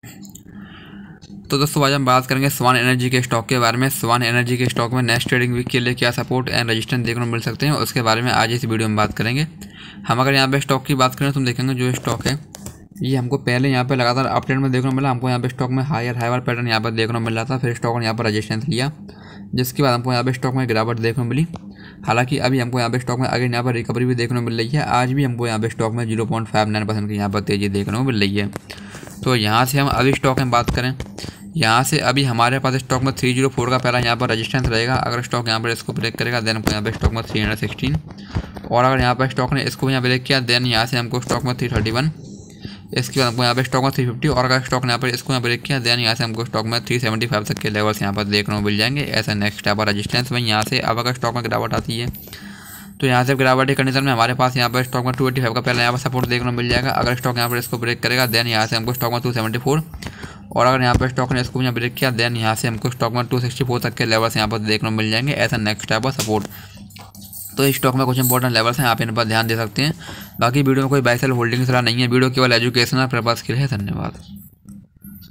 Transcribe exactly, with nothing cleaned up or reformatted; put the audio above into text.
तो दोस्तों आज हम बात करेंगे स्वान एनर्जी के स्टॉक के बारे में। स्वान एनर्जी के स्टॉक में नेक्स्ट ट्रेडिंग वीक के लिए क्या सपोर्ट एंड रेजिस्टेंस देखने को मिल सकते हैं, उसके बारे में आज इस वीडियो में बात करेंगे। हम अगर यहाँ पे स्टॉक की बात करें तो हम देखेंगे जो स्टॉक है ये हमको पहले यहाँ पे लगातार अपट्रेंड में देखने को मिला। हमको यहाँ पे स्टॉक में हायर हाईवर पैटर्न यहाँ पर देखने को मिल रहा था, फिर स्टॉक ने यहाँ पर रेजिस्टेंस लिया, जिसके बाद हमको यहाँ पे स्टॉक में गिरावट देखने को मिली। हालांकि अभी हमको यहाँ पे स्टॉक में अगेन यहाँ पर रिकवरी भी देखने को मिल रही है। आज भी हमको यहाँ पे स्टॉक में zero point five nine percent की यहाँ पर तेजी देखने को मिल रही है। तो यहाँ से हम अभी स्टॉक में बात करें, यहाँ से अभी हमारे पास स्टॉक में थ्री जीरो फोर का पहला यहाँ पर रेजिस्टेंस रहेगा। अगर स्टॉक यहाँ पर इसको ब्रेक करेगा देन हमको यहाँ पे स्टॉक में थ्री हंड्रेड सिक्सटीन, और अगर यहाँ पर स्टॉक ने इसको यहाँ ब्रेक किया देन यहाँ से हमको स्टॉक में थ्री थर्टी वन, इसके बाद हमको यहाँ पे स्टॉक में थ्री फिफ्टी, और अगर स्टॉक ने यहाँ पर इसको यहाँ ब्रेक किया देन यहाँ से हमको स्टॉक में थ्री सेवेंटी फाइव तक के लेवल्स यहाँ पर देखने को मिल जाएंगे। ऐसा नेक्स्ट यहाँ पर रजिस्टेंस में यहाँ से अब अगर स्टॉक में गिरावट आती है तो यहाँ से गिरावट की कंडीशन में हमारे पास यहाँ पर स्टॉक में टू एटी फाइव का पहले यहाँ पर सपोर्ट देखने को मिल जाएगा। अगर स्टॉक यहाँ पर इसको ब्रेक करेगा देन यहाँ से हमको स्टॉक में टू सेवेंटी फोर, और अगर यहाँ पर स्टॉक ने इसको यहाँ ब्रेक किया देन यहाँ से हमको स्टॉक में टू सिक्सटी फोर तक के लेवल्स यहाँ पर देखने को मिल जाएंगे। ऐसा नेक्स्ट टाइप ऑफ सपोर्ट। तो इस स्टॉक में कुछ इंपॉर्टेंट लेवल्स हैं, आप इन पर ध्यान दे सकते हैं। बाकी वीडियो में कोई बाय सेल होल्डिंग सलाह नहीं है, वीडियो केवल एजुकेशनल पर्पस के लिए है। धन्यवाद।